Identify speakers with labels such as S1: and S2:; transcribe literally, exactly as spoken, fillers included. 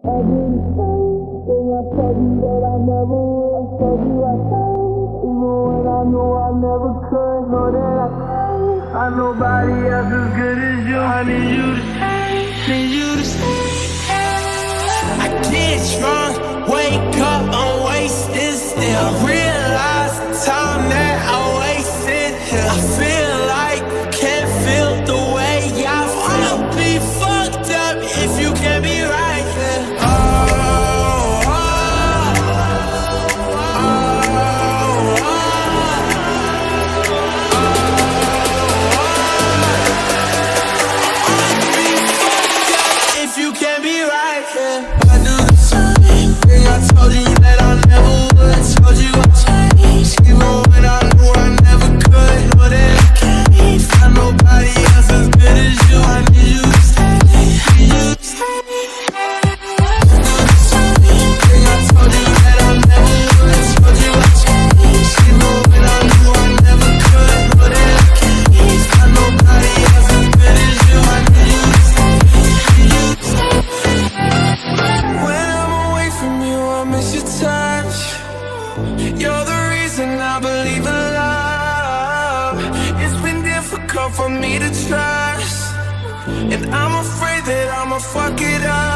S1: I didn't say, then I told you that I never would. I told you I changed, even when I knew I never could. Know that I changed. I'm nobody else as good as you. I need you to stay, need you to stay.
S2: I get drunk, wake up, I'm wasted still. Realize the time that I wasted here. I feel like can't feel the way I feel. I'll be fucked up if you can't be right here. Oh, oh, oh, oh, I'll be fucked up if you can't be right here. I do the same thing, I told you that I never would. Told you I changed, even when I knew I never could. Know that I can't find nobody else as good as you. I need you to stay, need you to stay. I do the same thing, I told you that I never would. Told you I changed, even when I knew I never could. Know that I can't find nobody else as good as you. I need you to stay, need you to stay. When I'm away from you, I miss your touch. You're the reason I believe in love. It's been difficult for me to trust, and I'm afraid that I'ma fuck it up.